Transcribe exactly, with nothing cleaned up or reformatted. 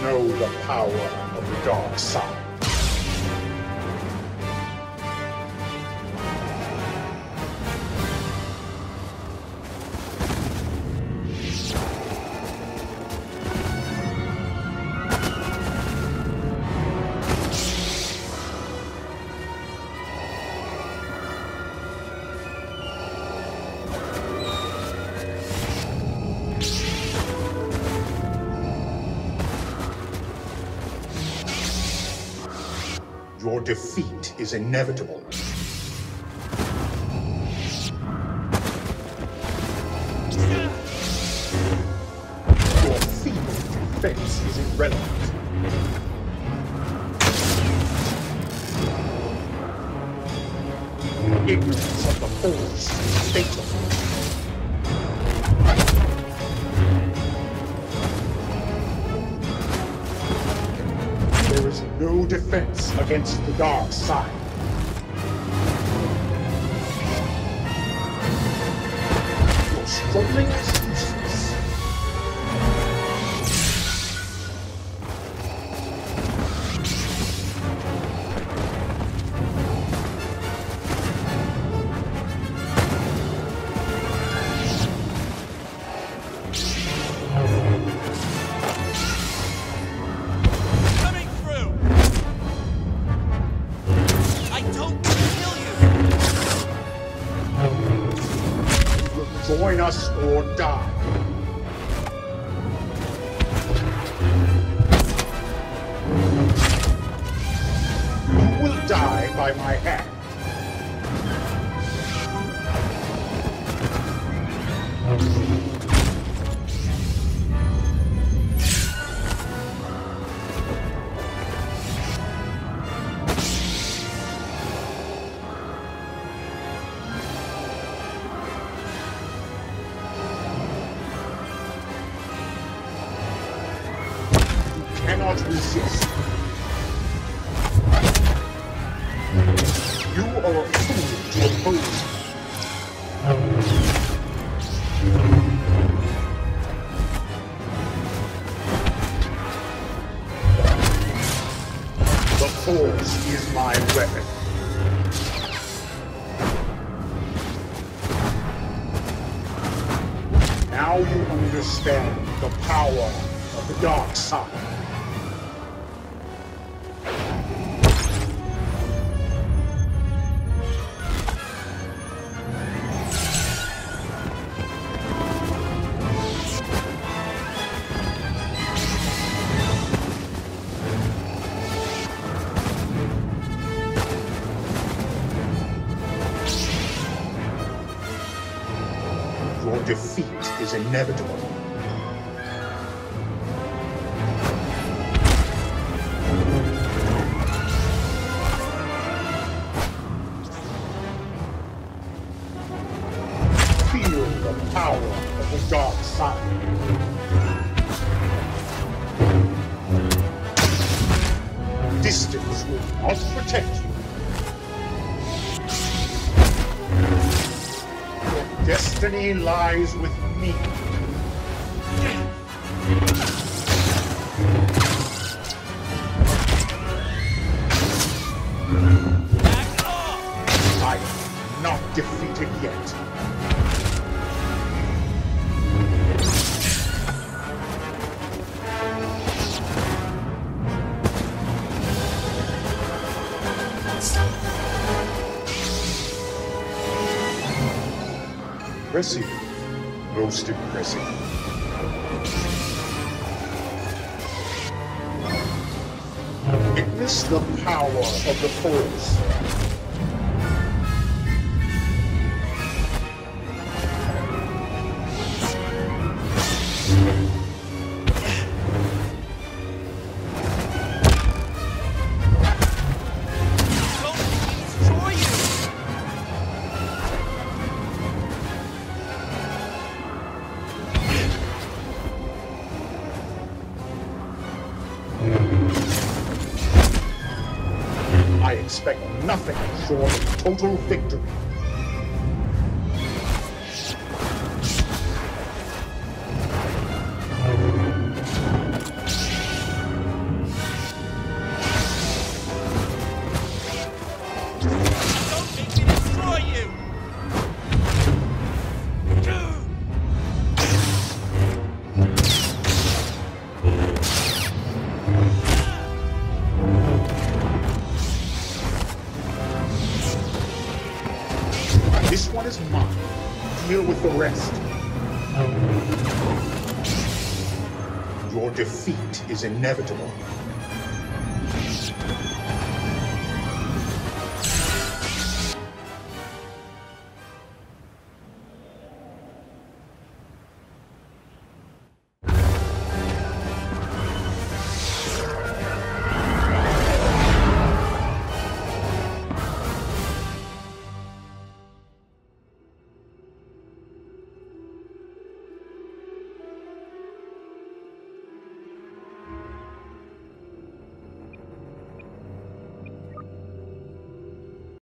know the power of the dark side. Your defeat is inevitable. Your feeble defense is irrelevant. Ignorance of the force is fatal. There is no defense against the dark side. Your struggling is useless. Join us or die. You will die by my hand. Cannot resist. You are a fool to oppose. The Force is my weapon. Now you understand the power of the dark side. Your defeat is inevitable. Feel the power of the dark side. Distance will not protect you. Destiny lies with me. I am not defeated yet. Impressive. Most impressive. Witness the power of the Force. I expect nothing short of total victory. rest. Oh. Your defeat is inevitable.